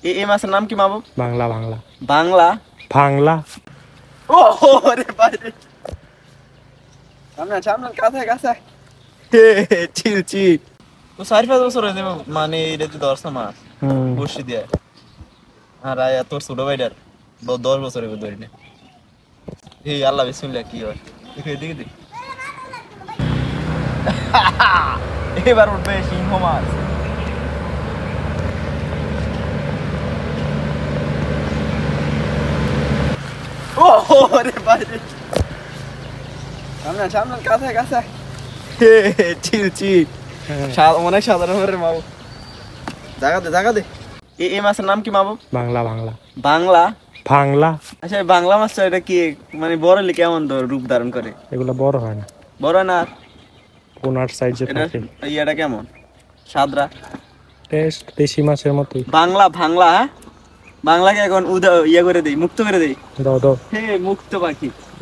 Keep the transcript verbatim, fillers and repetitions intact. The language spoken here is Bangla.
এই এই মাছের নাম কি মাবু? বাংলা বাংলা বাংলা বাংলা। ও রে ভাই রে, সামনে সামনে কাছে কাছে চিল চিল। তো চার পাঁচ বছর হয়ে যাবে মানে এটা তো দশ মাস বসি দিয়ে। আর আয়া তোর ছোট ভাইটার দশ বছরের ধরে নে। এই আল্লাহ বিসমিল্লাহ কি হয় দেখে দেখে দেখ। এবার উঠবে সিংহ মাছ। ও রে ভাই রে, সামনে সামনে কাছে কাছে চিল চিল। অনেক সাধারণ রে মাবু, জায়গা দে জায়গা দে। এই এই মাছের নাম কি মাবু? বাংলা বাংলা বাংলা বাংলা। আচ্ছা এই বাংলা মাছটা এটা কি মানে বড় হলে কেমন ধর রূপ ধারণ করে? এগুলো বড় হয় না, বড় না। পোনার সাইজে এটা থাকে। ইয়াটা কেমন সাদরা? টেস্ট দেশি মাছের মতোই। বাংলা বাংলা হ্যাঁ, বাংলাকে এখন উদা ইয়া করে দেই, মুক্ত করে দেই। দাও দাও। হে মুক্ত পাখি।